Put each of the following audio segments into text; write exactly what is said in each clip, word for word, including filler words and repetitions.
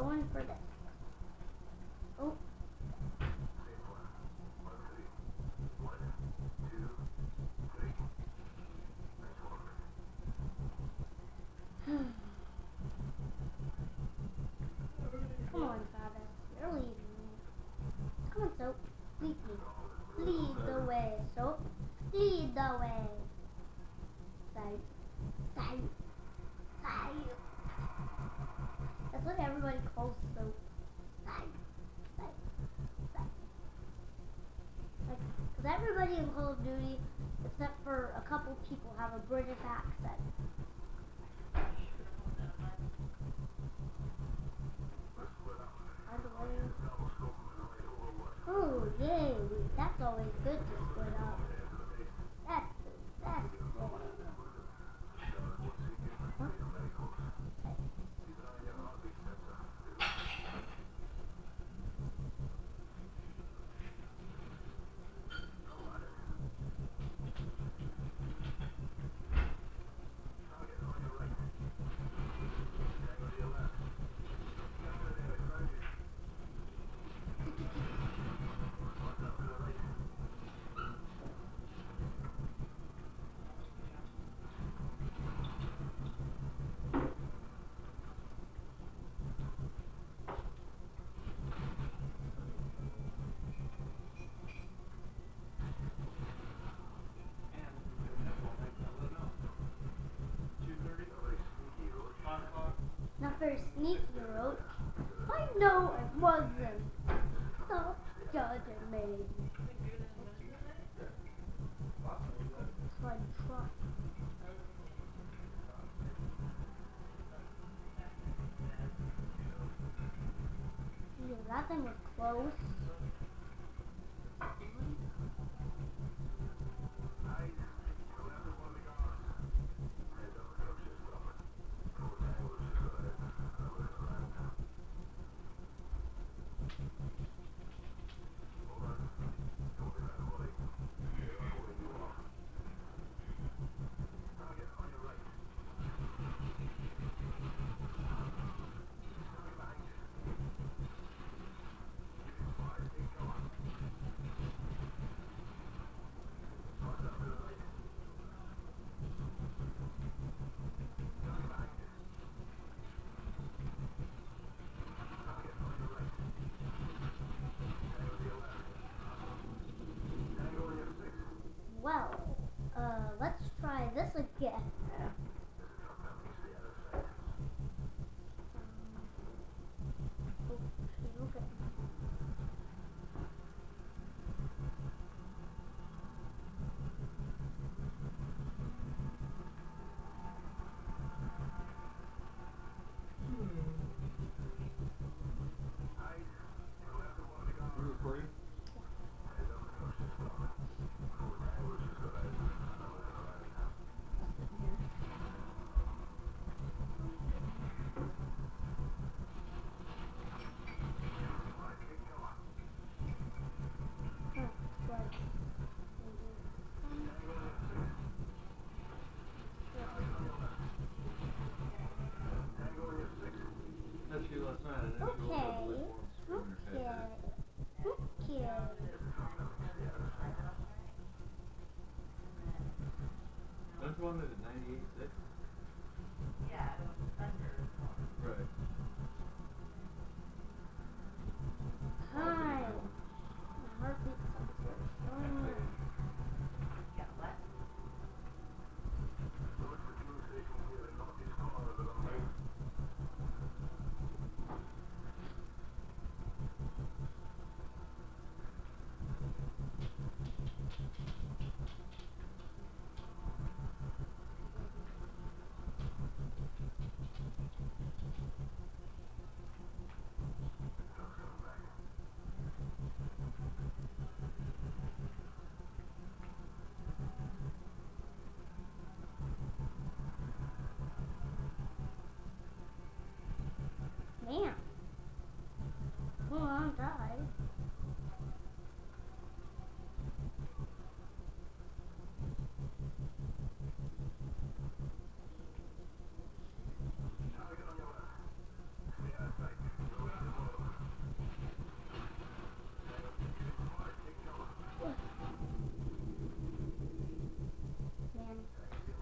going for this. Oh. Come on, Travis. You're leading me. Come on, Soap. Lead me. Lead the way, Soap. Lead the way. Side. Side. Side. That's what everybody calls Soap. Side. Side. Side. Like, because everybody in Call of Duty, except for a couple people, have a British accent. Oh, yay! That's always good to split up. That's that's good. Huh? Not very sneaky, Roach. I know it wasn't. Stop judging me. So I tried. Yeah, that thing was close.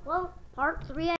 Well, part three.